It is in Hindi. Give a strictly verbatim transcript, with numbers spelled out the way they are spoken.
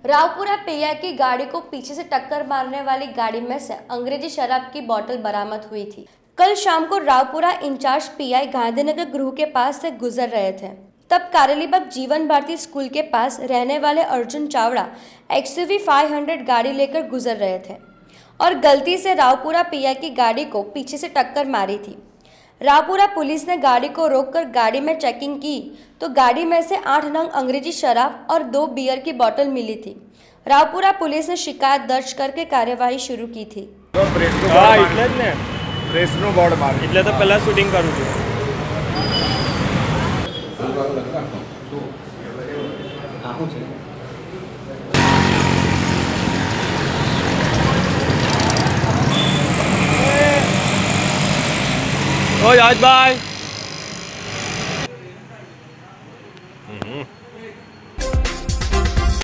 रावपुरा पीआई की गाड़ी को पीछे से टक्कर मारने वाली गाड़ी में से अंग्रेजी शराब की बोतल बरामद हुई थी। कल शाम को रावपुरा इंचार्ज पीआई गांधीनगर गृह के पास से गुजर रहे थे, तब कारेलीबाग जीवन भारती स्कूल के पास रहने वाले अर्जुन चावड़ा एक्सयूवी पाँच सौ गाड़ी लेकर गुजर रहे थे और गलती से रावपुरा पीआई की गाड़ी को पीछे से टक्कर मारी थी। रावपुरा पुलिस ने गाड़ी को रोककर गाड़ी में चेकिंग की तो गाड़ी में से आठ नंग अंग्रेजी शराब और दो बियर की बोतल मिली थी। रावपुरा पुलिस ने शिकायत दर्ज करके कार्यवाही शुरू की थी। तो पहला शूटिंग करूँ आज बाय।